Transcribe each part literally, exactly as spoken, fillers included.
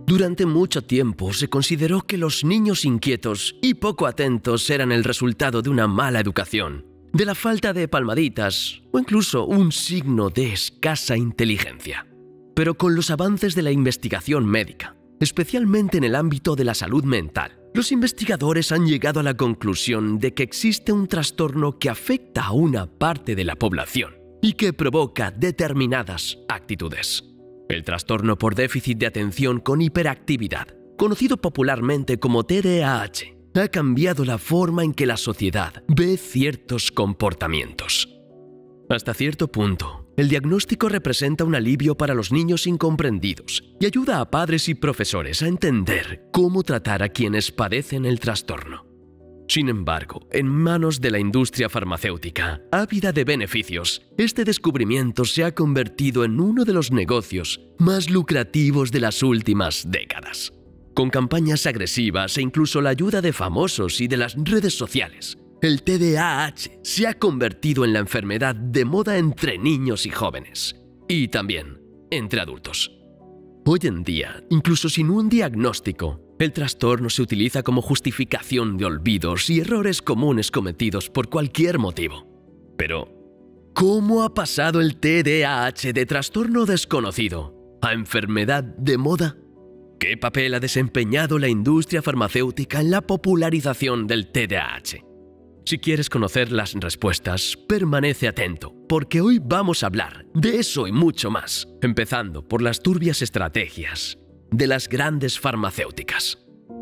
Durante mucho tiempo se consideró que los niños inquietos y poco atentos eran el resultado de una mala educación, de la falta de palmaditas o incluso un signo de escasa inteligencia. Pero con los avances de la investigación médica, especialmente en el ámbito de la salud mental, los investigadores han llegado a la conclusión de que existe un trastorno que afecta a una parte de la población y que provoca determinadas actitudes. El trastorno por déficit de atención con hiperactividad, conocido popularmente como T D A H, ha cambiado la forma en que la sociedad ve ciertos comportamientos. Hasta cierto punto, el diagnóstico representa un alivio para los niños incomprendidos y ayuda a padres y profesores a entender cómo tratar a quienes padecen el trastorno. Sin embargo, en manos de la industria farmacéutica, ávida de beneficios, este descubrimiento se ha convertido en uno de los negocios más lucrativos de las últimas décadas. Con campañas agresivas e incluso la ayuda de famosos y de las redes sociales, el T D A H se ha convertido en la enfermedad de moda entre niños y jóvenes, y también entre adultos. Hoy en día, incluso sin un diagnóstico, el trastorno se utiliza como justificación de olvidos y errores comunes cometidos por cualquier motivo. Pero, ¿cómo ha pasado el T D A H de trastorno desconocido a enfermedad de moda? ¿Qué papel ha desempeñado la industria farmacéutica en la popularización del T D A H? Si quieres conocer las respuestas, permanece atento, porque hoy vamos a hablar de eso y mucho más, empezando por las turbias estrategias de las grandes farmacéuticas.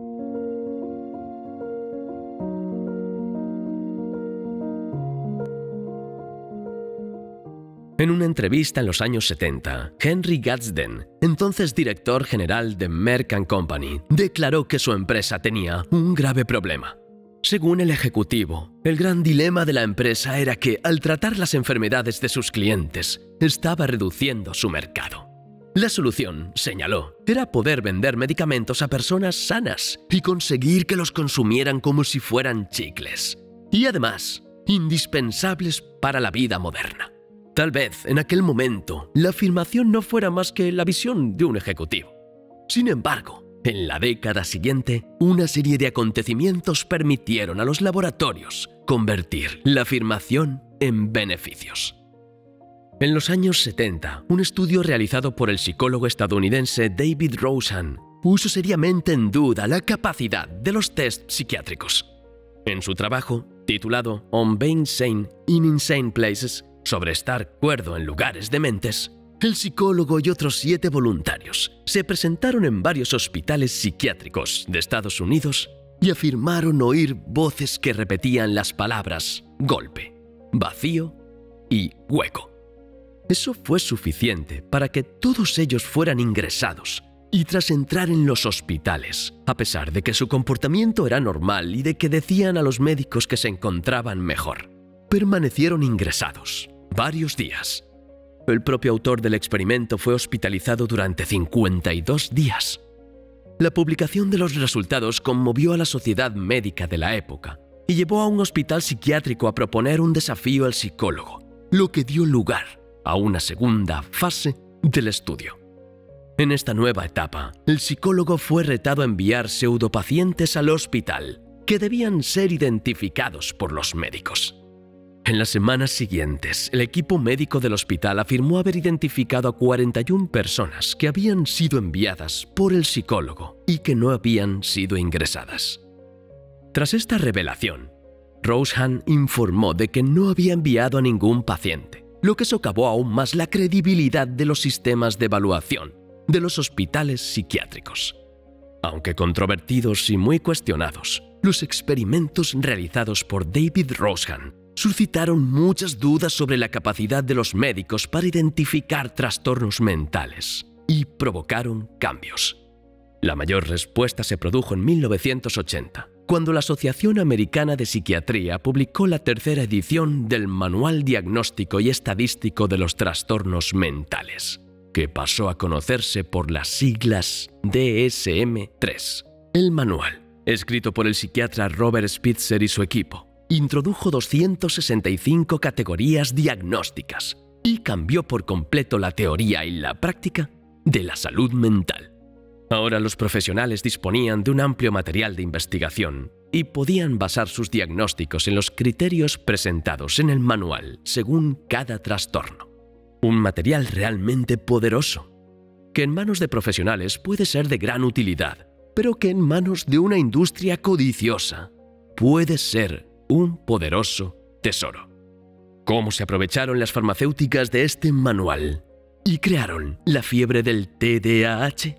En una entrevista en los años setenta, Henry Gadsden, entonces director general de Merck and Company, declaró que su empresa tenía un grave problema. Según el ejecutivo, el gran dilema de la empresa era que, al tratar las enfermedades de sus clientes, estaba reduciendo su mercado. La solución, señaló, era poder vender medicamentos a personas sanas y conseguir que los consumieran como si fueran chicles. Y además, indispensables para la vida moderna. Tal vez, en aquel momento, la afirmación no fuera más que la visión de un ejecutivo. Sin embargo, en la década siguiente, una serie de acontecimientos permitieron a los laboratorios convertir la afirmación en beneficios. En los años setenta, un estudio realizado por el psicólogo estadounidense David Rosen puso seriamente en duda la capacidad de los test psiquiátricos. En su trabajo, titulado On Being Sane in Insane Places, sobre estar cuerdo en lugares dementes, el psicólogo y otros siete voluntarios se presentaron en varios hospitales psiquiátricos de Estados Unidos y afirmaron oír voces que repetían las palabras golpe, vacío y hueco. Eso fue suficiente para que todos ellos fueran ingresados y tras entrar en los hospitales, a pesar de que su comportamiento era normal y de que decían a los médicos que se encontraban mejor, permanecieron ingresados varios días. El propio autor del experimento fue hospitalizado durante cincuenta y dos días. La publicación de los resultados conmovió a la sociedad médica de la época y llevó a un hospital psiquiátrico a proponer un desafío al psicólogo, lo que dio lugar a una segunda fase del estudio. En esta nueva etapa, el psicólogo fue retado a enviar pseudopacientes al hospital que debían ser identificados por los médicos. En las semanas siguientes, el equipo médico del hospital afirmó haber identificado a cuarenta y una personas que habían sido enviadas por el psicólogo y que no habían sido ingresadas. Tras esta revelación, Rosen informó de que no había enviado a ningún paciente, lo que socavó aún más la credibilidad de los sistemas de evaluación de los hospitales psiquiátricos. Aunque controvertidos y muy cuestionados, los experimentos realizados por David Rosen suscitaron muchas dudas sobre la capacidad de los médicos para identificar trastornos mentales y provocaron cambios. La mayor respuesta se produjo en mil novecientos ochenta, cuando la Asociación Americana de Psiquiatría publicó la tercera edición del Manual Diagnóstico y Estadístico de los Trastornos Mentales, que pasó a conocerse por las siglas D S M tres. El manual, escrito por el psiquiatra Robert Spitzer y su equipo, introdujo doscientas sesenta y cinco categorías diagnósticas y cambió por completo la teoría y la práctica de la salud mental. Ahora los profesionales disponían de un amplio material de investigación y podían basar sus diagnósticos en los criterios presentados en el manual según cada trastorno. Un material realmente poderoso, que en manos de profesionales puede ser de gran utilidad, pero que en manos de una industria codiciosa puede ser un poderoso tesoro. ¿Cómo se aprovecharon las farmacéuticas de este manual y crearon la fiebre del T D A H?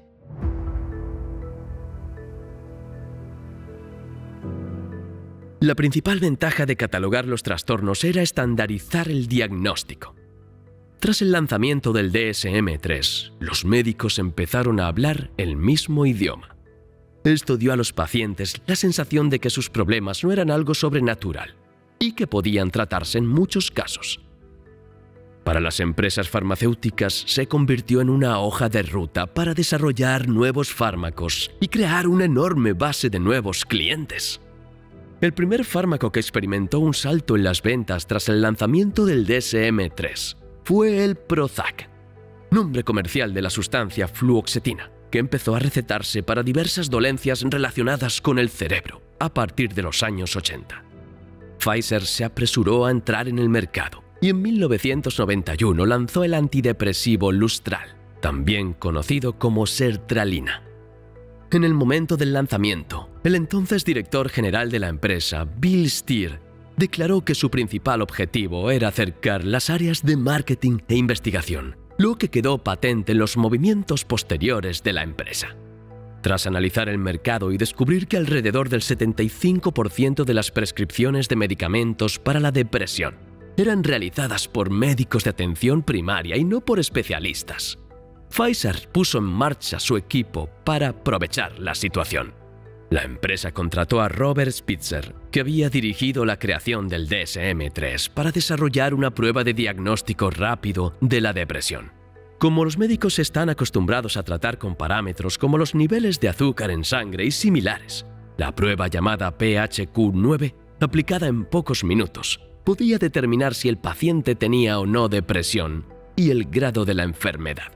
La principal ventaja de catalogar los trastornos era estandarizar el diagnóstico. Tras el lanzamiento del D S M tres, los médicos empezaron a hablar el mismo idioma. Esto dio a los pacientes la sensación de que sus problemas no eran algo sobrenatural y que podían tratarse en muchos casos. Para las empresas farmacéuticas se convirtió en una hoja de ruta para desarrollar nuevos fármacos y crear una enorme base de nuevos clientes. El primer fármaco que experimentó un salto en las ventas tras el lanzamiento del D S M tres fue el Prozac, nombre comercial de la sustancia fluoxetina, que empezó a recetarse para diversas dolencias relacionadas con el cerebro a partir de los años ochenta. Pfizer se apresuró a entrar en el mercado y en mil novecientos noventa y uno lanzó el antidepresivo Lustral, también conocido como sertralina. En el momento del lanzamiento, el entonces director general de la empresa, Bill Steer, declaró que su principal objetivo era acercar las áreas de marketing e investigación, lo que quedó patente en los movimientos posteriores de la empresa. Tras analizar el mercado y descubrir que alrededor del setenta y cinco por ciento de las prescripciones de medicamentos para la depresión eran realizadas por médicos de atención primaria y no por especialistas, Pfizer puso en marcha su equipo para aprovechar la situación. La empresa contrató a Robert Spitzer, que había dirigido la creación del D S M tres, para desarrollar una prueba de diagnóstico rápido de la depresión. Como los médicos están acostumbrados a tratar con parámetros como los niveles de azúcar en sangre y similares, la prueba llamada P H Q nueve, aplicada en pocos minutos, podía determinar si el paciente tenía o no depresión y el grado de la enfermedad.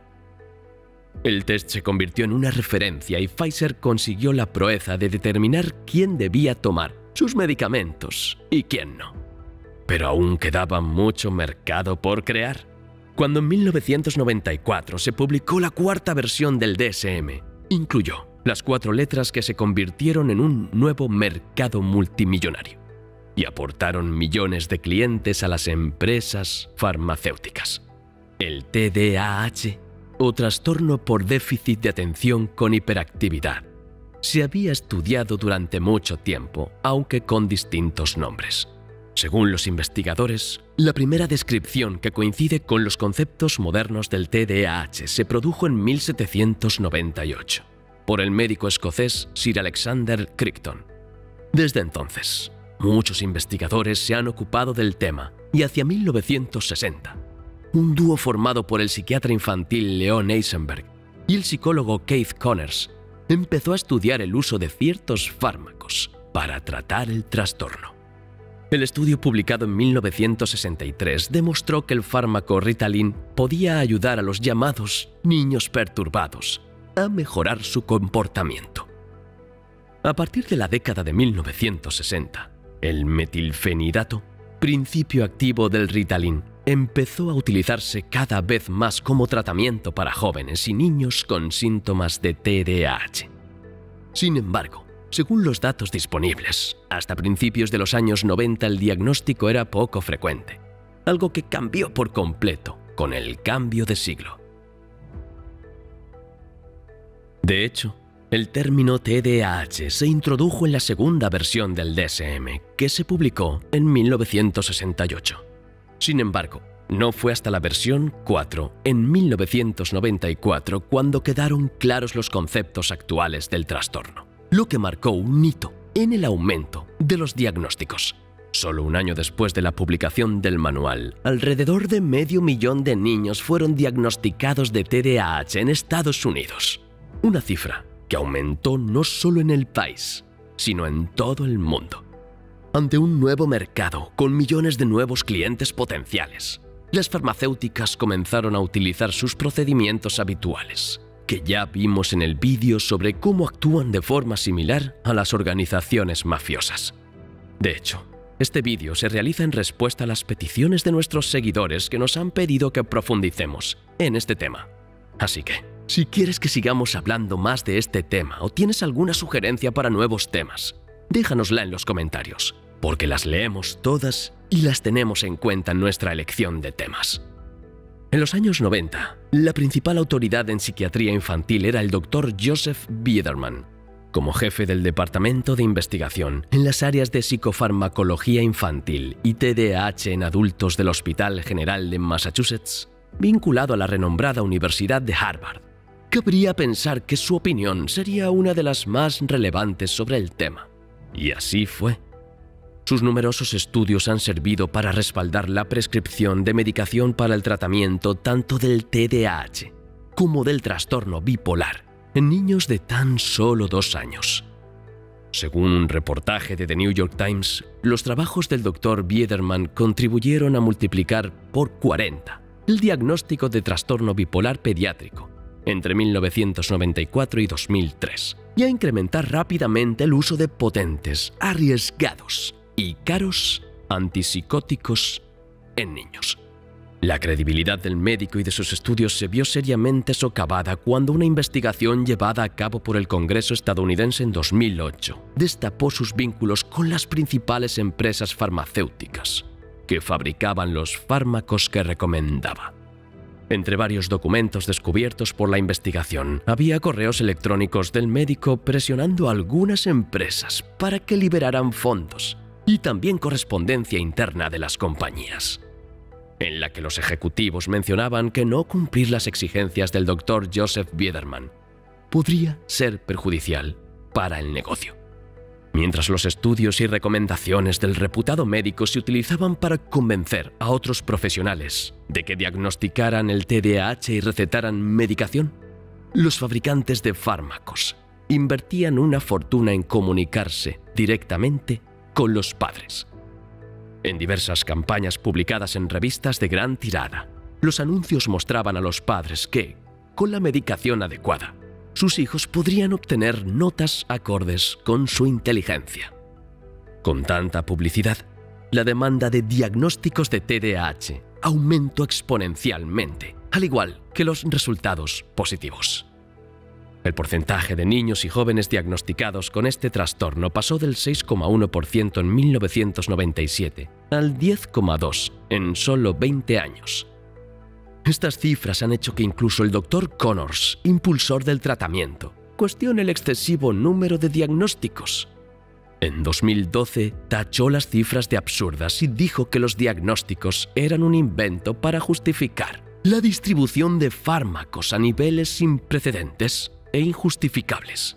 El test se convirtió en una referencia y Pfizer consiguió la proeza de determinar quién debía tomar sus medicamentos y quién no. Pero aún quedaba mucho mercado por crear. Cuando en mil novecientos noventa y cuatro se publicó la cuarta versión del D S M, incluyó las cuatro letras que se convirtieron en un nuevo mercado multimillonario y aportaron millones de clientes a las empresas farmacéuticas. El T D A H, o trastorno por déficit de atención con hiperactividad, se había estudiado durante mucho tiempo, aunque con distintos nombres. Según los investigadores, la primera descripción que coincide con los conceptos modernos del T D A H se produjo en mil setecientos noventa y ocho, por el médico escocés Sir Alexander Crichton. Desde entonces, muchos investigadores se han ocupado del tema y hacia mil novecientos sesenta, un dúo formado por el psiquiatra infantil Leon Eisenberg y el psicólogo Keith Conners empezó a estudiar el uso de ciertos fármacos para tratar el trastorno. El estudio publicado en mil novecientos sesenta y tres demostró que el fármaco Ritalin podía ayudar a los llamados niños perturbados a mejorar su comportamiento. A partir de la década de mil novecientos sesenta, el metilfenidato, principio activo del Ritalin, empezó a utilizarse cada vez más como tratamiento para jóvenes y niños con síntomas de T D A H. Sin embargo, según los datos disponibles, hasta principios de los años noventa el diagnóstico era poco frecuente, algo que cambió por completo con el cambio de siglo. De hecho, el término T D A H se introdujo en la segunda versión del D S M, que se publicó en mil novecientos sesenta y ocho. Sin embargo, no fue hasta la versión cuatro, en mil novecientos noventa y cuatro, cuando quedaron claros los conceptos actuales del trastorno, lo que marcó un hito en el aumento de los diagnósticos. Solo un año después de la publicación del manual, alrededor de medio millón de niños fueron diagnosticados de T D A H en Estados Unidos, una cifra que aumentó no solo en el país, sino en todo el mundo. Ante un nuevo mercado con millones de nuevos clientes potenciales, las farmacéuticas comenzaron a utilizar sus procedimientos habituales, que ya vimos en el vídeo sobre cómo actúan de forma similar a las organizaciones mafiosas. De hecho, este vídeo se realiza en respuesta a las peticiones de nuestros seguidores que nos han pedido que profundicemos en este tema. Así que, si quieres que sigamos hablando más de este tema o tienes alguna sugerencia para nuevos temas, déjanosla en los comentarios, porque las leemos todas y las tenemos en cuenta en nuestra elección de temas. En los años noventa, la principal autoridad en psiquiatría infantil era el doctor Joseph Biederman, como jefe del Departamento de Investigación en las áreas de psicofarmacología infantil y T D A H en adultos del Hospital General de Massachusetts, vinculado a la renombrada Universidad de Harvard. Cabría pensar que su opinión sería una de las más relevantes sobre el tema. Y así fue. Sus numerosos estudios han servido para respaldar la prescripción de medicación para el tratamiento tanto del T D A H como del trastorno bipolar en niños de tan solo dos años. Según un reportaje de The New York Times, los trabajos del doctor Biederman contribuyeron a multiplicar por cuarenta el diagnóstico de trastorno bipolar pediátrico entre mil novecientos noventa y cuatro y dos mil tres y a incrementar rápidamente el uso de potentes, arriesgados y caros antipsicóticos en niños. La credibilidad del médico y de sus estudios se vio seriamente socavada cuando una investigación llevada a cabo por el Congreso estadounidense en dos mil ocho destapó sus vínculos con las principales empresas farmacéuticas que fabricaban los fármacos que recomendaba. Entre varios documentos descubiertos por la investigación, había correos electrónicos del médico presionando a algunas empresas para que liberaran fondos y también correspondencia interna de las compañías, en la que los ejecutivos mencionaban que no cumplir las exigencias del doctor Joseph Biederman podría ser perjudicial para el negocio. Mientras los estudios y recomendaciones del reputado médico se utilizaban para convencer a otros profesionales de que diagnosticaran el T D A H y recetaran medicación, los fabricantes de fármacos invertían una fortuna en comunicarse directamente con los padres. En diversas campañas publicadas en revistas de gran tirada, los anuncios mostraban a los padres que, con la medicación adecuada, sus hijos podrían obtener notas acordes con su inteligencia. Con tanta publicidad, la demanda de diagnósticos de T D A H aumentó exponencialmente, al igual que los resultados positivos. El porcentaje de niños y jóvenes diagnosticados con este trastorno pasó del seis coma uno por ciento en mil novecientos noventa y siete al diez coma dos por ciento en solo veinte años. Estas cifras han hecho que incluso el doctor Connors, impulsor del tratamiento, cuestione el excesivo número de diagnósticos. En dos mil doce tachó las cifras de absurdas y dijo que los diagnósticos eran un invento para justificar la distribución de fármacos a niveles sin precedentes e injustificables.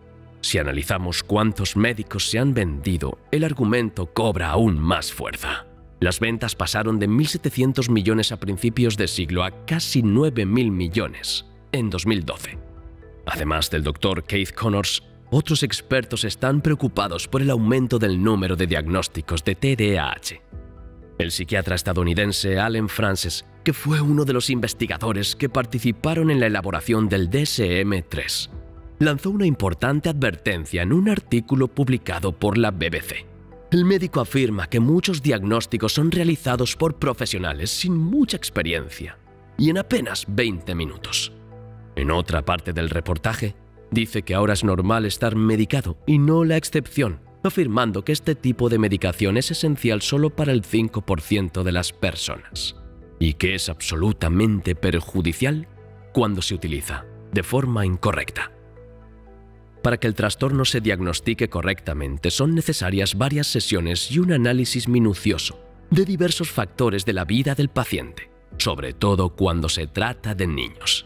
Si analizamos cuántos médicos se han vendido, el argumento cobra aún más fuerza. Las ventas pasaron de mil setecientos millones a principios de siglo a casi nueve mil millones en dos mil doce. Además del doctor Keith Connors, otros expertos están preocupados por el aumento del número de diagnósticos de T D A H. El psiquiatra estadounidense Allen Frances, que fue uno de los investigadores que participaron en la elaboración del D S M tres, lanzó una importante advertencia en un artículo publicado por la B B C. El médico afirma que muchos diagnósticos son realizados por profesionales sin mucha experiencia y en apenas veinte minutos. En otra parte del reportaje, dice que ahora es normal estar medicado y no la excepción, afirmando que este tipo de medicación es esencial solo para el cinco por ciento de las personas y que es absolutamente perjudicial cuando se utiliza de forma incorrecta. Para que el trastorno se diagnostique correctamente son necesarias varias sesiones y un análisis minucioso de diversos factores de la vida del paciente, sobre todo cuando se trata de niños.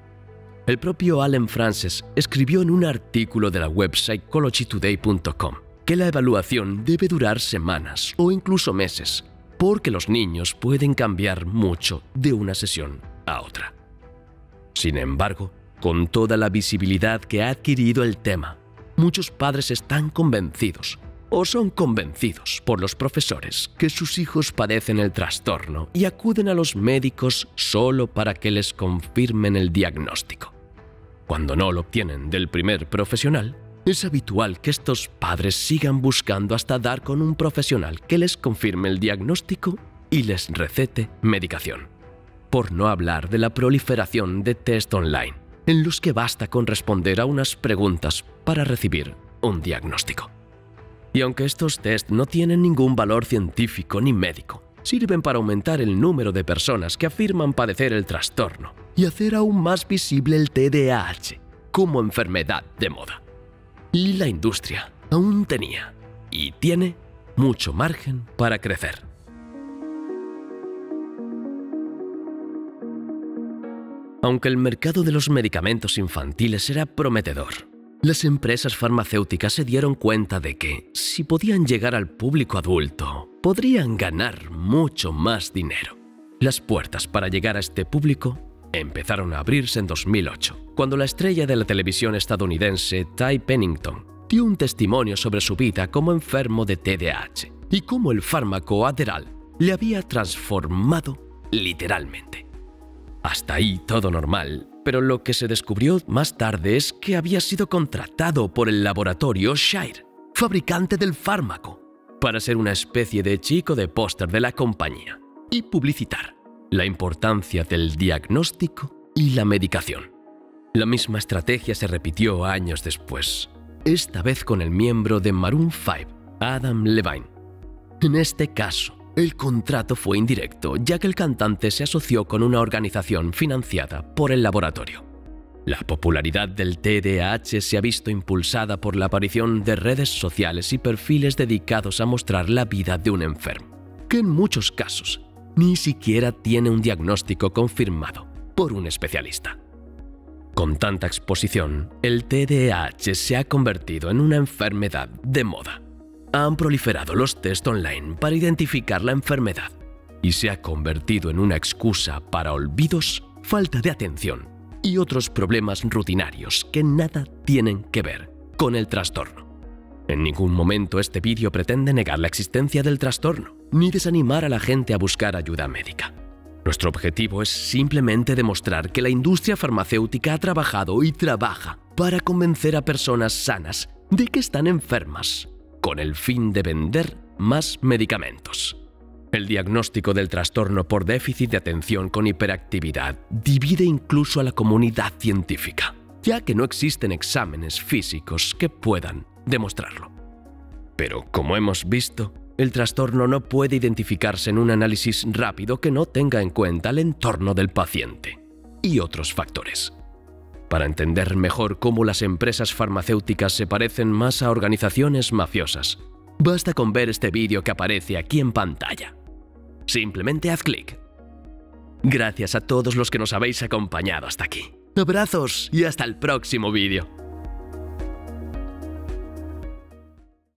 El propio Allen Frances escribió en un artículo de la web psychology today punto com que la evaluación debe durar semanas o incluso meses, porque los niños pueden cambiar mucho de una sesión a otra. Sin embargo, con toda la visibilidad que ha adquirido el tema, muchos padres están convencidos o son convencidos por los profesores que sus hijos padecen el trastorno y acuden a los médicos solo para que les confirmen el diagnóstico. cuando no lo obtienen del primer profesional, es habitual que estos padres sigan buscando hasta dar con un profesional que les confirme el diagnóstico y les recete medicación. Por no hablar de la proliferación de test online, en los que basta con responder a unas preguntas para recibir un diagnóstico. Y aunque estos test no tienen ningún valor científico ni médico, sirven para aumentar el número de personas que afirman padecer el trastorno y hacer aún más visible el T D A H como enfermedad de moda. Y la industria aún tenía y tiene mucho margen para crecer. Aunque el mercado de los medicamentos infantiles era prometedor, las empresas farmacéuticas se dieron cuenta de que, si podían llegar al público adulto, podrían ganar mucho más dinero. Las puertas para llegar a este público empezaron a abrirse en dos mil ocho, cuando la estrella de la televisión estadounidense Ty Pennington dio un testimonio sobre su vida como enfermo de T D A H y cómo el fármaco Adderall le había transformado literalmente. Hasta ahí todo normal, pero lo que se descubrió más tarde es que había sido contratado por el laboratorio Shire, fabricante del fármaco, para ser una especie de chico de póster de la compañía y publicitar la importancia del diagnóstico y la medicación. La misma estrategia se repitió años después, esta vez con el miembro de Maroon cinco, Adam Levine. En este caso, el contrato fue indirecto, ya que el cantante se asoció con una organización financiada por el laboratorio. La popularidad del T D A H se ha visto impulsada por la aparición de redes sociales y perfiles dedicados a mostrar la vida de un enfermo, que en muchos casos ni siquiera tiene un diagnóstico confirmado por un especialista. Con tanta exposición, el T D A H se ha convertido en una enfermedad de moda. Han proliferado los test online para identificar la enfermedad y se ha convertido en una excusa para olvidos, falta de atención y otros problemas rutinarios que nada tienen que ver con el trastorno. En ningún momento este vídeo pretende negar la existencia del trastorno, ni desanimar a la gente a buscar ayuda médica. Nuestro objetivo es simplemente demostrar que la industria farmacéutica ha trabajado y trabaja para convencer a personas sanas de que están enfermas, con el fin de vender más medicamentos. El diagnóstico del trastorno por déficit de atención con hiperactividad divide incluso a la comunidad científica, ya que no existen exámenes físicos que puedan demostrarlo. Pero, como hemos visto, el trastorno no puede identificarse en un análisis rápido que no tenga en cuenta el entorno del paciente y otros factores. Para entender mejor cómo las empresas farmacéuticas se parecen más a organizaciones mafiosas, basta con ver este vídeo que aparece aquí en pantalla. Simplemente haz clic. Gracias a todos los que nos habéis acompañado hasta aquí. Abrazos y hasta el próximo vídeo.